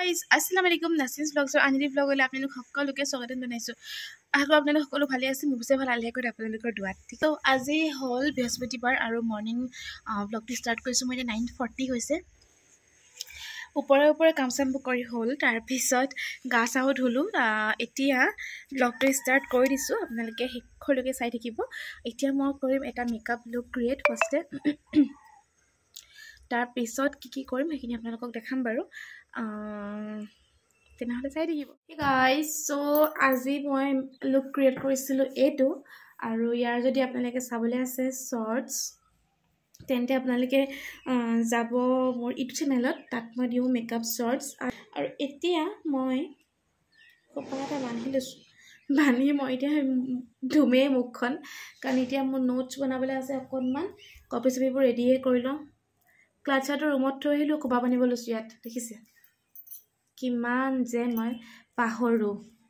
guys, Assalamualaikum. Nasrin's vlogs or Anjali vlog ole apnalok সকলোকে স্বাগতম জনাইছো। আশা কৰো আপোনালোক সকলো ভালে আছে, মুছে ভাল আলহে কৰি আপোনালোকৰ দুৱাত। ঠিক তো আজি হল বৃহস্পতিবাৰ আৰু মৰ্নিং vlogটো ষ্টাৰ্ট কৰিছো। মই 9:40 হৈছে। ওপৰে কাম চাম কৰি হল, তাৰ পিছত গা চাও ধুলো। এতিয়া vlogটো ষ্টাৰ্ট কৰি দিছো, আপোনালোকে শেষলৈকে চাই থাকিব। এতিয়া মই কৰিম এটা মেকআপ লুক ক্ৰিয়েট ফাৰ্ষ্টে। তাৰ পিছত কি কৰিম সেইখিনি আপোনালোকক দেখাম বাৰু। তেনেহলে চাই থাকিব। Hey guys, so আজি মই লুক ক্ৰিয়েট কৰিছিলো এইটো, আৰু ইয়াৰ যদি আপোনালোকে চাবলৈ আছে শৰ্টস, তেন্তে আপোনালোকে যাব মোৰ ইউটিউব চেনেলত, তাত মই দিওঁ মেকআপ শৰ্টস। আৰু এতিয়া মই কপৰা এটা বান্ধি লৈছো, বান্ধি মই এতিয়া ধুমেই মুখখন, কাৰণ এতিয়া মোৰ নোটছ বনাবলৈ আছে। অকণমান কপি চপিবোৰ ৰেডিয়ে কৰি লওঁ। ক্লাছাৰটো ৰুমত থৈ আহিলোঁ, কোবা বানিব লৈছোঁ। ইয়াত দেখিছে কিমান যে মই পাহৰো।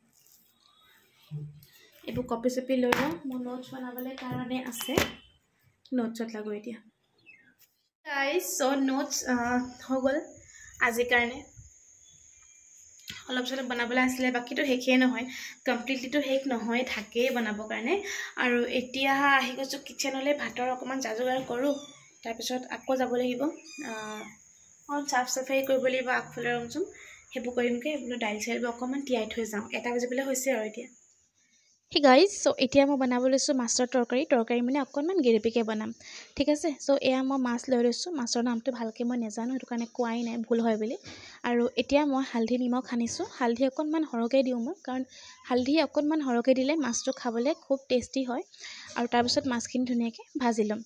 এইবোৰ কপি চপি লৈ লওঁ, মোৰ নোটছ বনাবলৈ কাৰণে আছে। নোটছত লাগো এতিয়া। গাইজ, চ' নোটছ হৈ গ'ল আজিৰ কাৰণে। অলপ চলপ বনাবলৈ আছিলে, বাকীটো শেষেই নহয়, কমপ্লিটলিটো শেষ নহয়, থাকেই বনাবৰ কাৰণে। আৰু এতিয়া আহি গৈছোঁ কিচেনলৈ, ভাতৰ অকণমান যা যোগাৰ কৰোঁ। তাৰপিছত আকৌ যাব লাগিব, অলপ চাফ চাফাই কৰিব লাগিব। আগফালে ৰুম চুম সেইবোৰ কৰিমগৈ। বোলো দাইল চাইলবোৰ অকণমান তিয়াই থৈ যাওঁ, 1 বাজিবলৈ হৈছে আৰু এতিয়া। হে গাইজ, চ' এতিয়া মই বনাব লৈছোঁ মাছৰ তৰকাৰী মানে অকণমান গ্ৰেভিকৈ বনাম, ঠিক আছে। চ' এয়া মই মাছ লৈ লৈছোঁ। মাছৰ নামটো ভালকৈ মই নাজানো, সেইটো কাৰণে কোৱাই নাই, ভুল হয় বুলি। আৰু এতিয়া মই হালধি নিমখ সানিছোঁ। হালধি অকণমান সৰহকৈ দিওঁ মই, কাৰণ হালধি অকণমান সৰহকৈ দিলে মাছটো খাবলৈ খুব টেষ্টি হয়। আৰু তাৰপিছত মাছখিনি ধুনীয়াকৈ ভাজি ল'ম।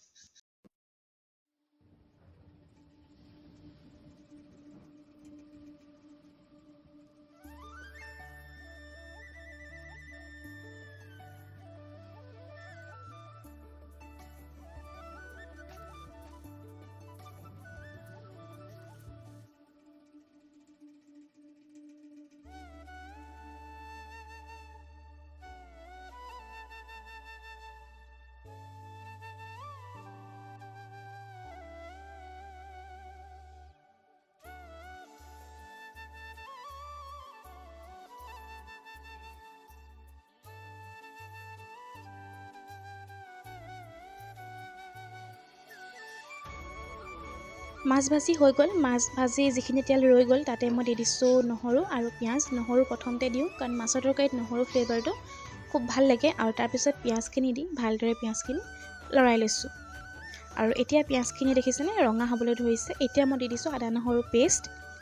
মাছ ভাজি হৈ গ'ল। মাছ ভাজি যিখিনি তেল ৰৈ গ'ল, তাতে মই দি দিছোঁ নহৰু আৰু পিঁয়াজ। নহৰু প্ৰথমতে দিওঁ, কাৰণ মাছৰ তৰকাৰীত নহৰু ফ্লেভাৰটো খুব ভাল লাগে। আৰু তাৰপিছত পিঁয়াজখিনি দি ভালদৰে পিঁয়াজখিনি লৰাই লৈছোঁ। আৰু এতিয়া পিঁয়াজখিনি দেখিছেনে ৰঙা হ'বলৈ ধৰিছে। এতিয়া মই দি দিছোঁ আদা নহৰু পেষ্ট।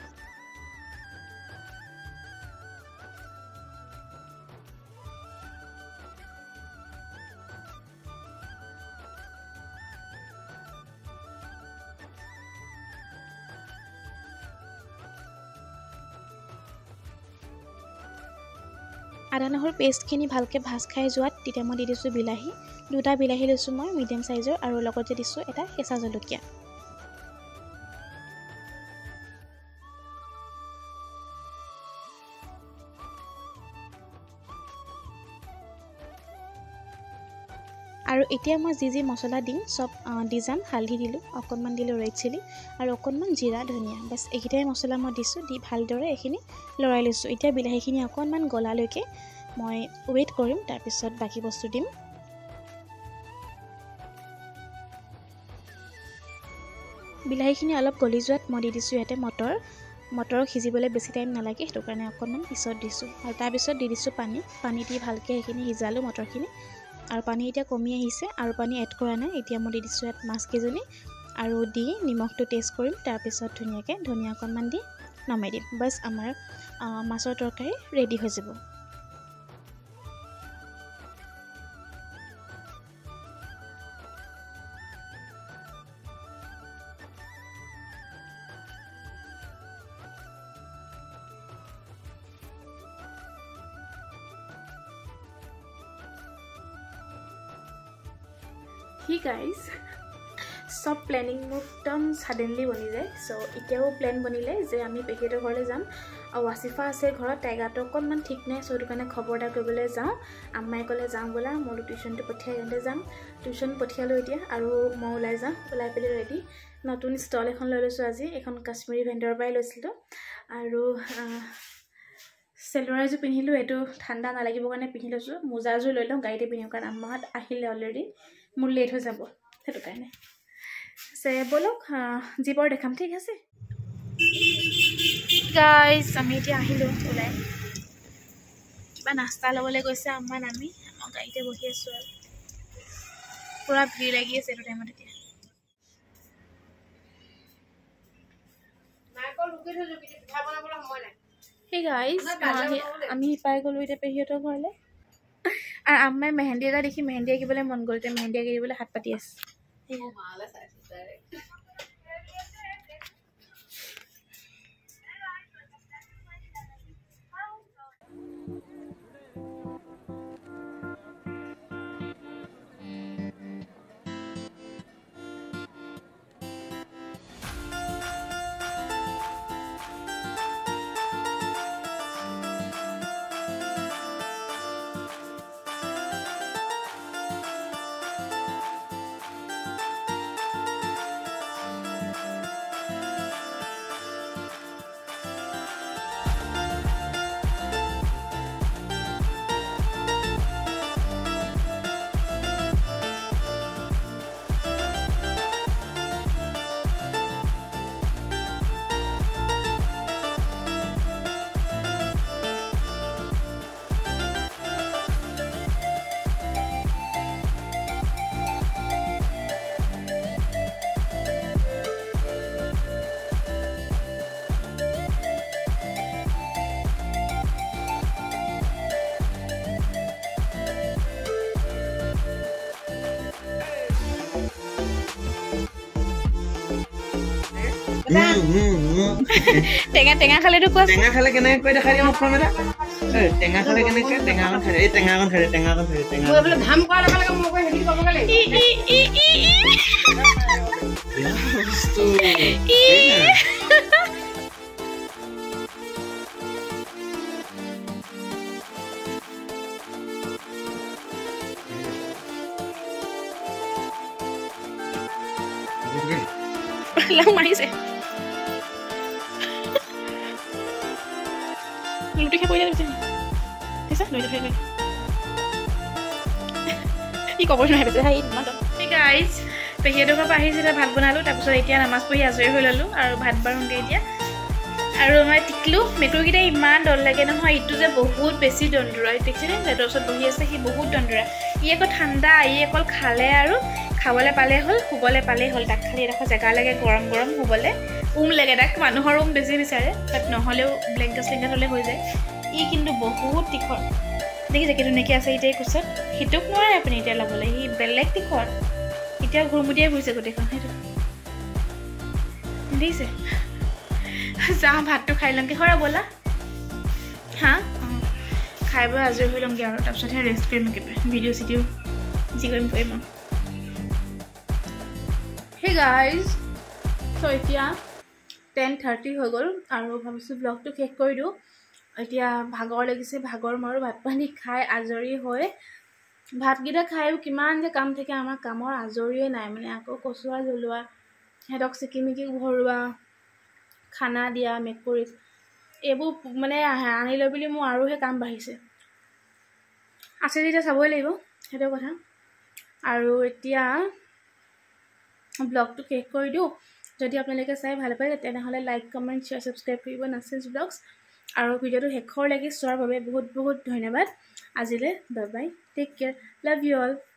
আদা নহৰু পেষ্টখিনি ভালকৈ ভাজ খাই যোৱাত তেতিয়া মই দি দিছোঁ বিলাহী। 2টা বিলাহী লৈছোঁ মই মিডিয়াম চাইজৰ, আৰু লগতে দিছোঁ এটা কেঁচা জলকীয়া। আৰু এতিয়া মই যি মছলা দিম চব দি যাম। হালধি দিলোঁ, অকণমান দিলোঁ ৰেড চিলি, আৰু অকণমান জিৰা ধনিয়া, বাছ এইকেইটাই মছলা মই দিছোঁ। দি ভালদৰে এইখিনি লৰাই লৈছোঁ। এতিয়া বিলাহীখিনি অকণমান গলালৈকে মই ৱেইট কৰিম, তাৰপিছত বাকী বস্তু দিম। বিলাহীখিনি অলপ গলি যোৱাত মই দি দিছোঁ ইয়াতে মটৰ সিজিবলৈ বেছি টাইম নালাগে, সেইটো কাৰণে অকণমান পিছত দিছোঁ। আৰু তাৰপিছত দি দিছোঁ পানী দি ভালকৈ সেইখিনি সিজালোঁ মটৰখিনি। আৰু পানী এতিয়া কমি আহিছে, আৰু পানী এড কৰা নাই। এতিয়া মই দি দিছোঁ ইয়াত মাছকেইজনী, আৰু দি নিমখটো টেষ্ট কৰিম। তাৰপিছত ধুনীয়াকৈ ধনিয়া অকণমান দি নমাই দিম। বাছ আমাৰ মাছৰ তৰকাৰী ৰেডি হৈ যাব। হি গাইজ, চব প্লেনিং মোৰ একদম ছাডেনলি বনি যায়। চ' এতিয়াও প্লেন বনিলে যে আমি পেহীহঁতৰ ঘৰলৈ যাম। আৰু ৱাচিফা আছে ঘৰত, তাইৰ গাটো অকণমান ঠিক নাই, চ' সেইটো কাৰণে খবৰ এটা কৰিবলৈ যাওঁ। আম্মাই ক'লে যাওঁ ব'লা, মই টিউশ্যনটো পঠিয়াই তেন্তে যাম। টিউশ্যন পঠিয়ালোঁ এতিয়া, আৰু মই ওলাই যাওঁ। ওলাই পেলাই ৰেডি নতুন ষ্টল এখন লৈ লৈছোঁ আজি। এখন কাশ্মীৰী ভেণ্ডৰৰ পৰাই লৈছিলোঁ আৰু চেলোৱাৰ এযোৰ পিন্ধিলোঁ। এইটো ঠাণ্ডা নালাগিবৰ কাৰণে পিন্ধি লৈছোঁ। মোজাযোৰ লৈ লওঁ, গাড়ীতে পিন্ধিম কাৰণ আম্মাহঁত আহিলে অলৰেডি, মোৰ লেট হৈ যাব সেইটো কাৰণে। ব'লক জীপৰ দেখাম, ঠিক আছে গাইজ। আমি এতিয়া আহিলোঁ ওলাই, কিবা নাস্তা ল'বলৈ গৈছে আম্মা নামি। মই গাড়ীতে বহি আছোঁ আৰু পুৰা ভিৰ লাগি আছে এইটো টাইমত। এতিয়া সেই গাইজ আমি পাই গ'লোঁ এতিয়া পেহীহঁতৰ ঘৰলৈ। আৰু আম্মাই মেহেন্দি এটা দেখি মেহেন্দি আঁকিবলৈ মন গ'ল, এতিয়া মেহেন্দি আঁকি দিবলৈ হাত পাতি আছে। টেঙা টেঙা খালেতো কোৱা, টেঙা খালে কেনেকৈ কৈ দেখাই দিয়া মোক ফোনটা। টেঙা খালে কেনেকৈ, টেঙাখন খাই এই টেঙাখন খাই টেঙাখন খাই টেঙা বোলে ঘাম কৰা লগে লগে মোক হেৰি ক'বগে লাগিব। লাং মাৰিছে লুটি খাই পৰিলে পিছে লৈ খাই গৈ ই ক'বই নোৱাৰে পিছে। গাইজ পেহীহঁতৰ ঘৰৰ পৰা আহিছিলে, ভাত বনালোঁ, তাৰপিছত এতিয়া নামাজ পঢ়ি আজৰি হৈ ল'লোঁ আৰু ভাত বাঢ়োঁগৈ এতিয়া। আৰু মই টিকলোঁ, মেকুৰীকেইটা ইমান দল লাগে নহয়, ইটো যে বহুত বেছি দন্দুৰাই, দেখিছেনে লেটৰ ওচৰত বহি আছে, সি বহুত দন্দুৰাই। ই আকৌ ঠাণ্ডা, ই অকল খালে আৰু খাবলৈ পালে হ'ল, শুবলৈ পালেই হ'ল। তাক খালি এডোখৰ জেগা লাগে গৰম গৰম শুবলৈ, লাগে তাক। মানুহৰ বেছি বিচাৰে, বাট নহ'লেও ব্লেংকেট চেংকেট হ'লে হৈ যায়। ই কিন্তু বহুত তীখৰ, দেখিছে কি ধুনীয়াকৈ আছে এতিয়া কোচত। সিটোক নোৱাৰে আপুনি এতিয়া ল'বলৈ, সি বেলেগ তীখৰ। এতিয়া ঘুৰমুটিয়াই ফুৰিছে গোটেইখন, সেইটো দেখিছে। যাওঁ ভাতটো খাই লওঁগৈ, হয় ব'লা। হা খাই বৈ আজৰি হৈ লওঁগৈ আৰু তাৰপিছতহে ৰেষ্ট কৰিম একেবাৰে। ভিডিঅ' চিডিঅ' যি কৰিম কৰিম আৰু। হে গাইজ, চ' এতিয়া 10:30 হৈ গ'ল আৰু ভাবিছোঁ ব্লগটো শেষ কৰি দিওঁ। এতিয়া ভাগৰ লাগিছে, ভাগৰ মাৰোঁ। ভাত পানী খাই আজৰি হৈ, ভাতকেইটা খায়ো কিমান যে কাম থাকে আমাৰ, কামৰ আজৰিয়ে নাই মানে। আকৌ কচুৱা জ্বলোৱা, সিহঁতক চিকিমিকি ভৰোৱা, খানা দিয়া মেকুৰীক, এইবোৰ মানে আনি লৈ বুলি মোৰ আৰুহে কাম বাঢ়িছে। আছে যেতিয়া চাবই লাগিব, সেইটো কথা। আৰু এতিয়া ব্লগটো শেষ কৰি দিওঁ। যদি আপোনালোকে চাই ভাল পায় তেনেহ'লে লাইক কমেণ্ট শ্বেয়াৰ ছাবস্ক্ৰাইব কৰিব নাছিজ ব্লগছ। আৰু ভিডিঅ'টো শেষৰলৈকে চোৱাৰ বাবে বহুত বহুত ধন্যবাদ। আজিলৈ bye bye, take care, love you all.